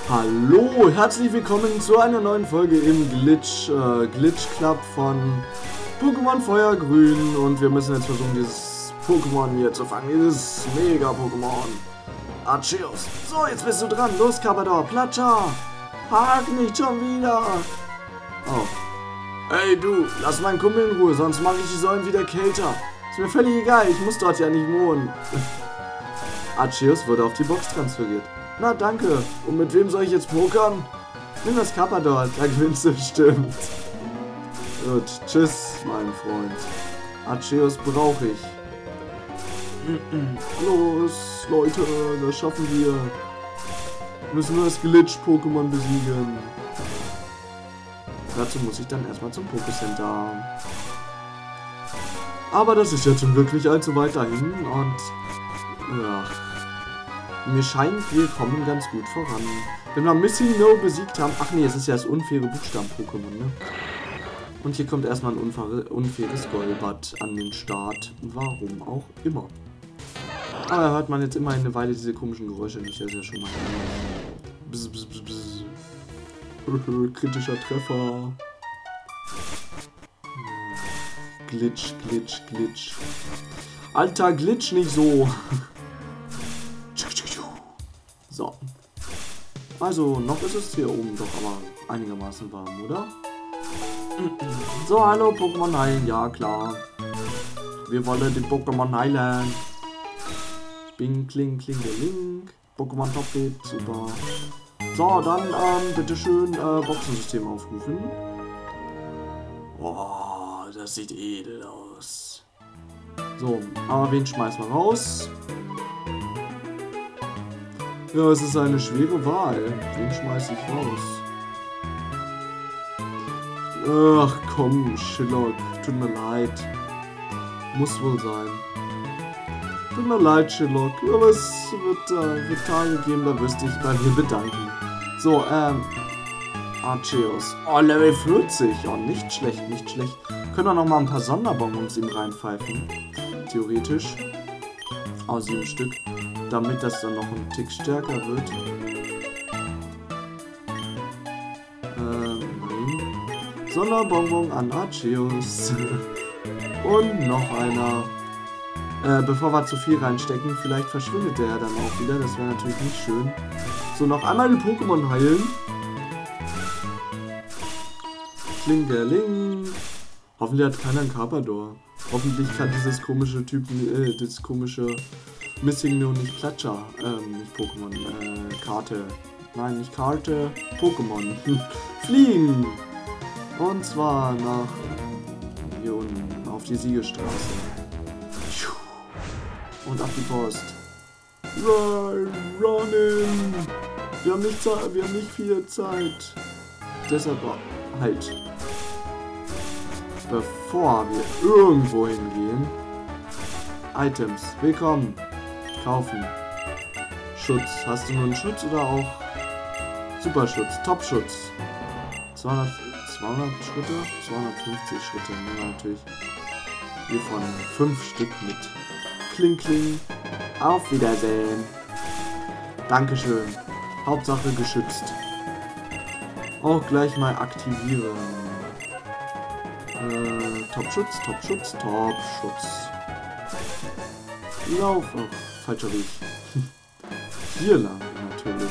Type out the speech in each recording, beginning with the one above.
Hallo, herzlich willkommen zu einer neuen Folge im Glitch Club von Pokémon Feuergrün. Und wir müssen jetzt versuchen, dieses Pokémon hier zu fangen, dieses Mega-Pokémon. Arceus. So, jetzt bist du dran. Los, Carpador, Platscher. Hack nicht schon wieder. Oh. Ey, du, lass meinen Kumpel in Ruhe, sonst mache ich die Säulen wieder kälter. Ist mir völlig egal, ich muss dort ja nicht wohnen. Arceus wurde auf die Box transferiert. Na danke. Und mit wem soll ich jetzt pokern? Nimm das Carpador, da gewinnst du bestimmt. Gut, tschüss, mein Freund. Arceus brauche ich. Los, Leute, das schaffen wir. Wir müssen nur das Glitch-Pokémon besiegen. Dazu muss ich dann erstmal zum Pokécenter. Aber das ist ja zum Glück nicht allzu weit dahin und ja. Mir scheint, wir kommen ganz gut voran. Wenn wir Missing No besiegt haben... Ach nee, es ist ja das unfaire Buchstaben-Pokémon, ne? Und hier kommt erstmal ein unfaires Golbat an den Start. Warum auch immer. Aber da hört man jetzt immer eine Weile diese komischen Geräusche nicht. Das ist ja schon mal... Bzz, bzz, bzz, bzz. Kritischer Treffer. Glitch, Glitch, Glitch. Alter, Glitch nicht so. So. Also, noch ist es hier oben doch aber einigermaßen warm, oder? So, hallo, Pokémon heilen. Ja, klar. Wir wollen die Pokémon heilen. Bing, kling, klingeling. Pokémon Top geht. Super. So, dann, bitteschön, Boxensystem aufrufen. Oh, das sieht edel aus. So, aber wen schmeißen wir raus? Ja, es ist eine schwere Wahl. Wen schmeiße ich raus? Ach komm, Shillock. Tut mir leid. Muss wohl sein. Tut mir leid, Shillock. Aber es wird Tage geben, da wüsste ich bei mir bedanken. So, Arceus. Oh, Level 40. Oh, nicht schlecht, nicht schlecht. Können wir noch mal ein paar Sonderbonbons ihm reinpfeifen. Theoretisch. Aus 7 Stück. Damit das dann noch ein Tick stärker wird. Nein. Sonderbonbon an Arceus. Und noch einer. Bevor wir zu viel reinstecken, vielleicht verschwindet der ja dann auch wieder. Das wäre natürlich nicht schön. So, noch einmal die Pokémon heilen. Klingeling. Hoffentlich hat keiner einen Carpador. Hoffentlich kann dieses komische Missing No nicht Platscher, nicht Pokémon, Karte. Nein, nicht Karte, Pokémon. Fliegen! Und zwar nach hier unten, auf die Siegestraße. Und auf die Post. Running! Wir haben nicht viel Zeit. Deshalb halt. Bevor wir irgendwo hingehen. Items. Willkommen. Kaufen. Schutz. Hast du nur einen Schutz oder auch Superschutz? Topschutz. 200 Schritte? 250 Schritte. Nehmen wir natürlich hiervon 5 Stück mit. Kling, kling. Auf Wiedersehen. Dankeschön. Hauptsache geschützt. Auch gleich mal aktivieren. Topschutz, Topschutz, Topschutz. Lauf. Oh, falscher Weg. Hier lang, natürlich.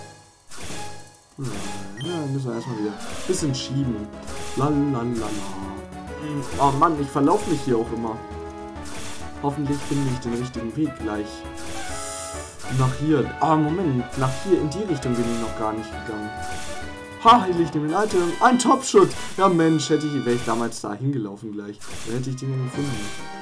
Ja, müssen wir erstmal wieder ein bisschen schieben. Lalalala. Oh Mann, ich verlaufe mich hier auch immer. Hoffentlich finde ich den richtigen Weg gleich. Nach hier. Ah, Moment. Nach hier in die Richtung bin ich noch gar nicht gegangen. Ha, ich nehme den Item. Ein Topschutz. Ja, Mensch, wäre ich damals da hingelaufen gleich. Dann hätte ich den ja gefunden.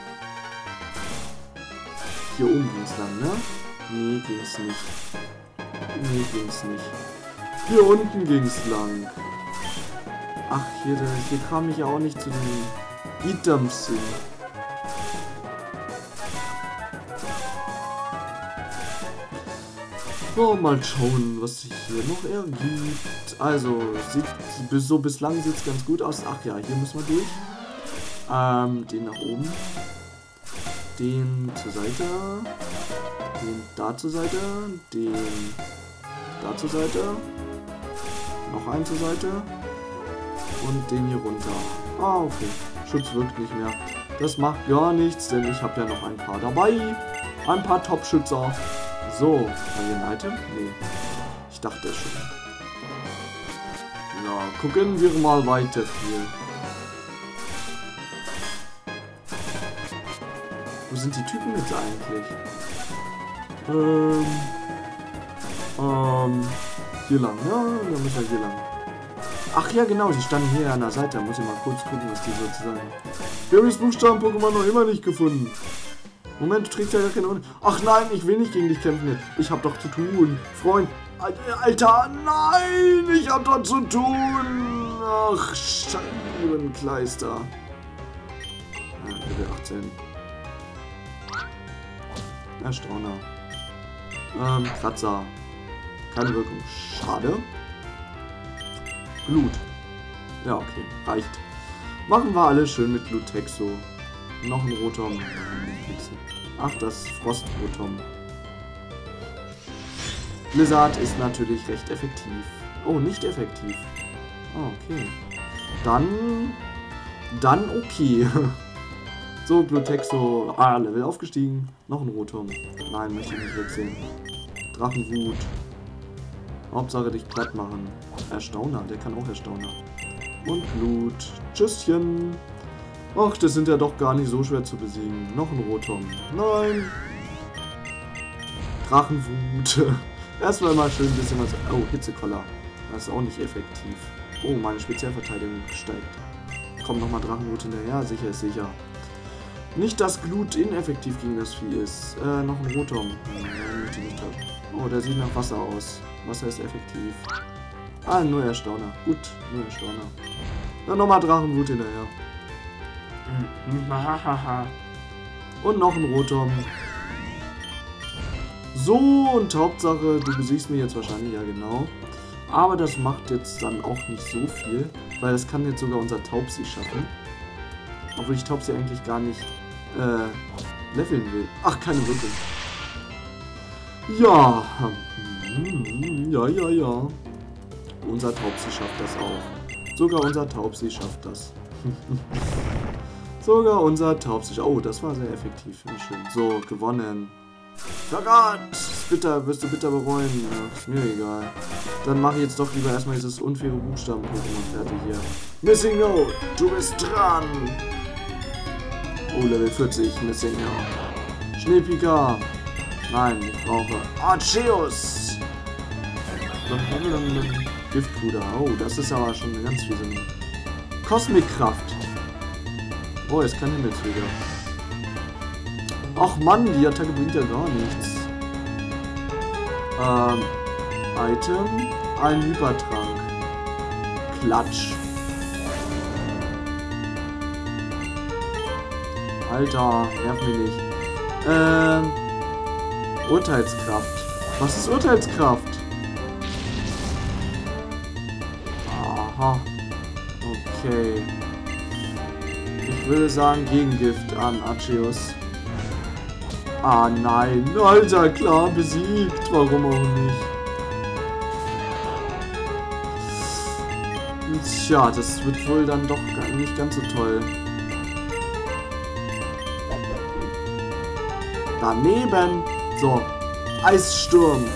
Hier oben ging es lang, ne? Nee, ging es nicht. Nee, ging es nicht. Hier unten ging es lang. Ach, hier kam ich ja auch nicht zu den Items hin. So, mal schauen, was sich hier noch ergibt. Also, bislang sieht es ganz gut aus. Ach ja, hier müssen wir durch. Den nach oben. Den zur Seite. Den da zur Seite. Den Da zur Seite. Noch einen zur Seite. Und den hier runter. Ah, okay. Schutz wirkt nicht mehr. Das macht gar nichts, denn ich habe ja noch ein paar dabei. Ein paar Top-Schützer. So, war hier ein Item? Nee. Ich dachte schon. Ja, gucken wir mal weiter hier. Wo sind die Typen jetzt eigentlich? Hier lang. Ja, dann müssen wir hier lang. Ach ja, genau, die standen hier an der Seite. Da muss ich mal kurz gucken, was die sozusagen. Wir haben das Buchstaben-Pokémon noch immer nicht gefunden. Moment, du trägst ja gar keine Unruhe. Ach nein, ich will nicht gegen dich kämpfen jetzt. Ich hab doch zu tun. Freund. Alter, nein, ich hab doch zu tun. Ach, Scheibenkleister. Ja, Level 18. Erstauner. Kratzer. Keine Wirkung. Schade. Glut. Ja, okay. Reicht. Machen wir alles schön mit Glutexo. Noch ein Rotom. Ach, das Frostrotom. Blizzard ist natürlich recht effektiv. Oh, nicht effektiv. Oh, okay. Dann okay. So, Glutexo. Ah, Level aufgestiegen. Noch ein Rotom. Nein, möchte ich nicht wechseln. Drachenwut. Hauptsache dich platt machen. Erstauner, der kann auch Erstauner. Und Blut. Tschüsschen. Ach, das sind ja doch gar nicht so schwer zu besiegen. Noch ein Rotom. Nein. Drachenwut. Erstmal mal schön ein bisschen was. Oh, Hitzekoller. Das ist auch nicht effektiv. Oh, meine Spezialverteidigung steigt. Kommt nochmal Drachenwut hinterher. Sicher ist sicher. Nicht, dass Glut ineffektiv gegen das Vieh ist. Noch ein Rotom. Nein, möchte ich nicht haben. Oh, der sieht nach Wasser aus. Wasser ist effektiv. Ah, nur Erstauner. Gut, nur Erstauner. Dann nochmal Drachenwut hinterher. Und noch ein Rotom. So, und Hauptsache, du besiegst mich jetzt wahrscheinlich, ja genau. Aber das macht jetzt dann auch nicht so viel, weil das kann jetzt sogar unser Taubsi schaffen. Obwohl ich Taubsi eigentlich gar nicht leveln will. Ach, keine Wirkung. Ja. Ja. Unser Taubsi schafft das auch. Sogar unser Taubsi schafft das. Sogar unser Taubsi. Oh, das war sehr effektiv. Ja, schön. So, gewonnen. Verrat! Bitter, wirst du bitter bereuen. Ja, ist mir egal. Dann mache ich jetzt doch lieber erstmal dieses unfaire Buchstaben-Pokémon fertig hier. Missing Note, du bist dran! Oh, Level 40, Missing Note. Schneepika. Nein, ich brauche Arceus. Giftpuder. Oh, das ist aber schon eine ganz fiese. Kosmikkraft. Oh, jetzt kann Himmelsflüge. Ach Mann, die Attacke bringt ja gar nichts. Item. Ein Hypertrank. Klatsch. Alter, nerv mich nicht. Urteilskraft. Was ist Urteilskraft? Aha. Okay. Ich würde sagen Gegengift an Arceus. Ah nein. Alter, klar, besiegt. Warum auch nicht? Tja, das wird wohl dann doch nicht ganz so toll. Daneben. So. Eissturm.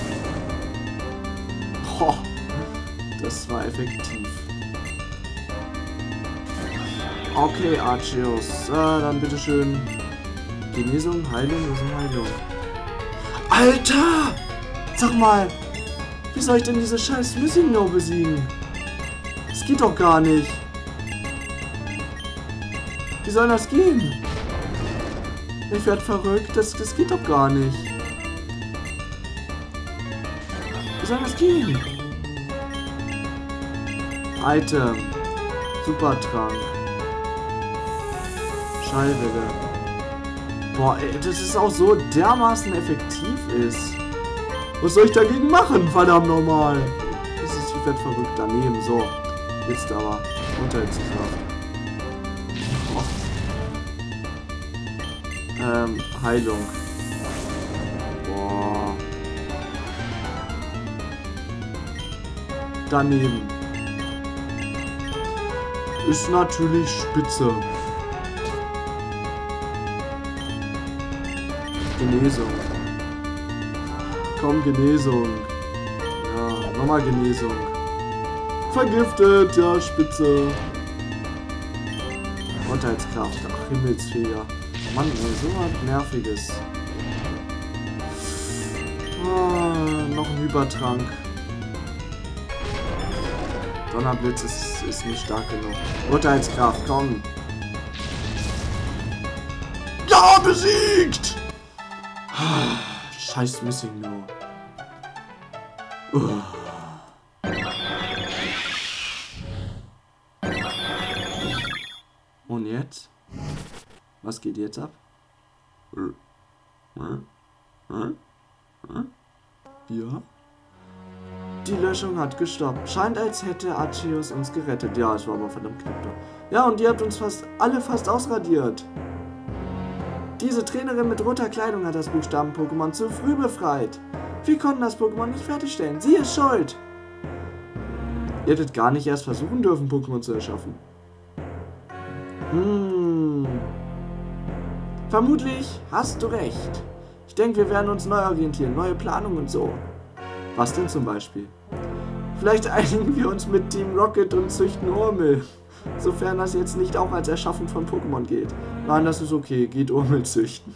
Ho. Das war effektiv. Okay, Arceus. Dann bitteschön. Genesung, Heilung, was ist Heilung? Alter! Sag mal, wie soll ich denn diese scheiß Missing Note besiegen? Das geht doch gar nicht. Wie soll das gehen? Ich werd verrückt, das geht doch gar nicht. Wie soll das gehen? Item. Supertrank. Schallwelle. Boah, ey, das ist auch so dermaßen effektiv ist. Was soll ich dagegen machen? Verdammt nochmal. Das ist wie fett verrückt daneben. So. Jetzt aber. Unterhaltskraft. Heilung. Boah. daneben. Ist natürlich spitze. Genesung. Komm, Genesung. Ja, nochmal Genesung. Vergiftet, ja, spitze. Urteilskraft, ach, Himmelsfeger. Mann, ey, so was Nerviges. Ah, noch ein Hypertrank. Donnerblitz ist nicht stark genug. Urteilskraft, komm. Ja, besiegt! Scheiß Missing nur. Und jetzt? Was geht jetzt ab? Ja? Die Löschung hat gestoppt. Scheint, als hätte Arceus uns gerettet. Ja, es war aber verdammt knapp da. Ja, und die hat uns alle fast ausradiert. Diese Trainerin mit roter Kleidung hat das Buchstaben-Pokémon zu früh befreit. Wir konnten das Pokémon nicht fertigstellen. Sie ist schuld. Ihr hättet gar nicht erst versuchen dürfen, Pokémon zu erschaffen. Vermutlich hast du recht. Ich denke, wir werden uns neu orientieren, neue Planungen und so. Was denn zum Beispiel? Vielleicht einigen wir uns mit Team Rocket und züchten Urmel. Sofern das jetzt nicht auch als Erschaffen von Pokémon geht. Nein, das ist okay. Geht Urmel züchten.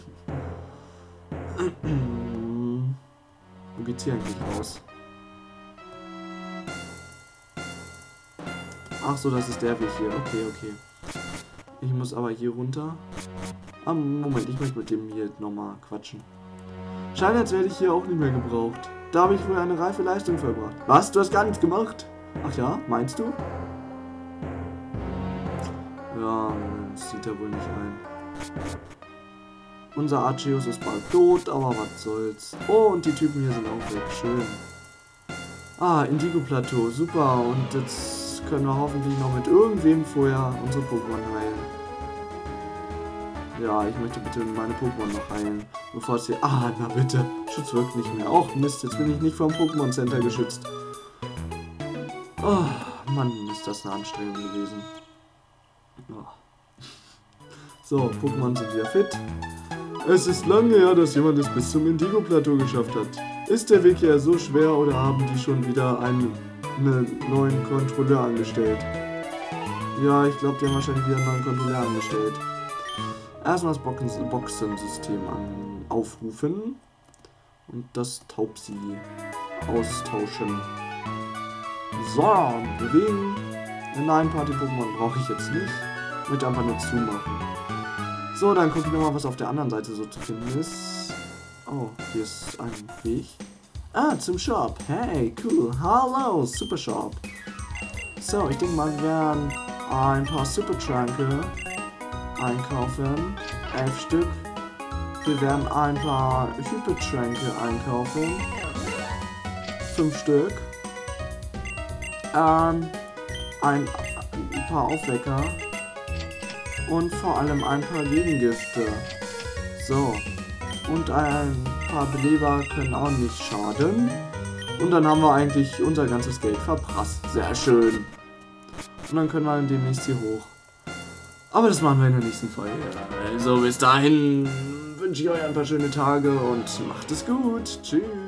Wo geht's hier eigentlich raus? Ach so, das ist der Weg hier. Okay, okay. Ich muss aber hier runter. Ah, Moment, ich möchte mit dem hier nochmal quatschen. Scheint, als werde ich hier auch nicht mehr gebraucht. Da habe ich wohl eine reife Leistung vollbracht. Was? Du hast gar nichts gemacht? Ach ja, meinst du? Ja, das sieht er wohl nicht ein. Unser Arceus ist bald tot, aber was soll's. Oh, und die Typen hier sind auch weg. Schön. Ah, Indigo-Plateau. Super. Und jetzt können wir hoffentlich noch mit irgendwem vorher unsere Pokémon heilen. Ja, ich möchte bitte meine Pokémon noch heilen. Bevor es hier... Ah, na bitte. Schutz wirkt nicht mehr. Och, Mist, jetzt bin ich nicht vom Pokémon Center geschützt. Oh, Mann, ist das eine Anstrengung gewesen. Oh. So, Pokémon sind wieder fit. Es ist lange her, dass jemand es bis zum Indigo-Plateau geschafft hat. Ist der Weg hier so schwer oder haben die schon wieder einen neuen Kontrolleur angestellt? Ja, ich glaube, die haben wahrscheinlich wieder einen neuen Kontrolleur angestellt. Erstmal das Boxensystem aufrufen und das Taubsi austauschen. So, bewegen. Nein, Party-Pokémon brauche ich jetzt nicht. Ich möchte einfach nur zumachen. So, dann gucken wir mal, was auf der anderen Seite so zu finden ist. Oh, hier ist ein Weg. Ah, zum Shop. Hey, cool. Hallo, Super Shop. So, ich denke mal, wir werden ein paar Supertränke einkaufen. 11 Stück. Wir werden ein paar Hypertränke einkaufen. 5 Stück. Ein paar Aufwecker. Und vor allem ein paar Gegengifte. So. Und ein paar Beleber können auch nicht schaden. Und dann haben wir eigentlich unser ganzes Geld verprasst. Sehr schön. Und dann können wir demnächst hier hoch. Aber das machen wir in der nächsten Folge. Also bis dahin wünsche ich euch ein paar schöne Tage und macht es gut. Tschüss.